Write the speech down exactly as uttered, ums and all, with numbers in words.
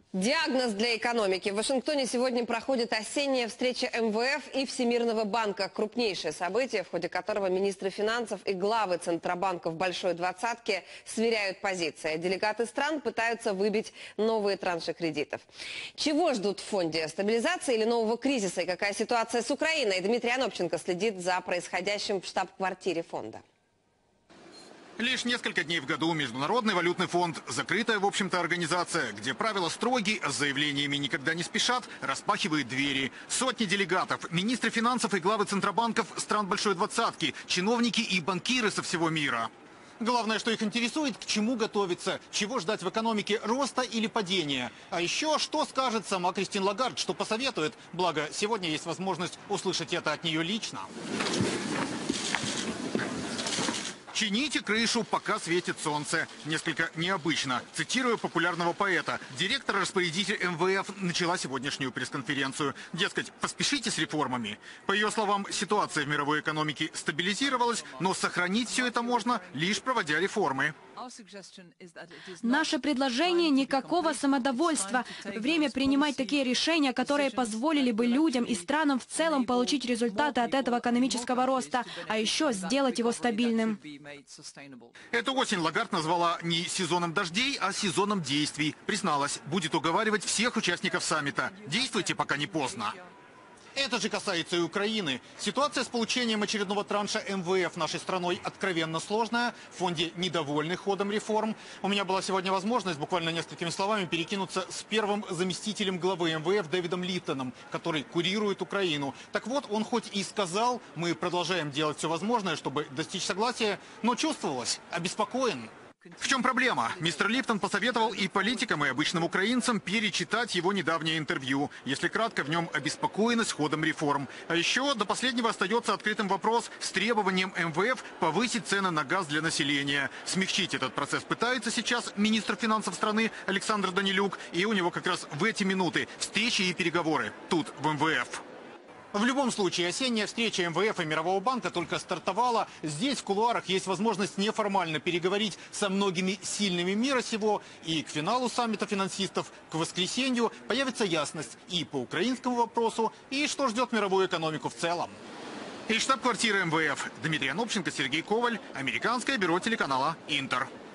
Диагноз для экономики. В Вашингтоне сегодня проходит осенняя встреча эм вэ эф и Всемирного банка. Крупнейшее событие, в ходе которого министры финансов и главы центробанков Большой Двадцатки сверяют позиции. Делегаты стран пытаются выбить новые транши кредитов. Чего ждут в фонде? Стабилизации или нового кризиса? И какая ситуация с Украиной? Дмитрий Анопченко следит за происходящим в штаб-квартире фонда. Лишь несколько дней в году Международный валютный фонд, закрытая, в общем-то, организация, где правила строгие, а с заявлениями никогда не спешат, распахивает двери. Сотни делегатов, министры финансов и главы центробанков стран Большой Двадцатки, чиновники и банкиры со всего мира. Главное, что их интересует, к чему готовиться, чего ждать в экономике, роста или падения. А еще, что скажет сама Кристин Лагард, что посоветует. Благо, сегодня есть возможность услышать это от нее лично. «Чините крышу, пока светит солнце». Несколько необычно. Цитирую популярного поэта. Директор-распорядитель эм вэ эф начала сегодняшнюю пресс-конференцию. Дескать, поспешите с реформами. По ее словам, ситуация в мировой экономике стабилизировалась, но сохранить все это можно, лишь проводя реформы. Наше предложение – никакого самодовольства. Время принимать такие решения, которые позволили бы людям и странам в целом получить результаты от этого экономического роста, а еще сделать его стабильным. Эту осень Лагард назвала не сезоном дождей, а сезоном действий. Призналась, будет уговаривать всех участников саммита. Действуйте, пока не поздно. Это же касается и Украины. Ситуация с получением очередного транша эм вэ эф нашей страной откровенно сложная. В фонде недовольны ходом реформ. У меня была сегодня возможность буквально несколькими словами перекинуться с первым заместителем главы эм вэ эф Дэвидом Литтоном, который курирует Украину. Так вот, он хоть и сказал, мы продолжаем делать все возможное, чтобы достичь согласия, но чувствовалось, обеспокоен. В чем проблема? Мистер Липтон посоветовал и политикам, и обычным украинцам перечитать его недавнее интервью. Если кратко, в нем обеспокоенность ходом реформ. А еще до последнего остается открытым вопрос с требованием эм вэ эф повысить цены на газ для населения. Смягчить этот процесс пытается сейчас министр финансов страны Александр Данилюк. И у него как раз в эти минуты встречи и переговоры тут, в эм вэ эф. В любом случае, осенняя встреча эм вэ эф и Мирового банка только стартовала. Здесь, в кулуарах, есть возможность неформально переговорить со многими сильными мира сего. И к финалу саммита финансистов, к воскресенью, появится ясность и по украинскому вопросу, и что ждет мировую экономику в целом. Из штаб-квартиры эм вэ эф Дмитрий Анопченко, Сергей Коваль, Американское бюро телеканала «Интер».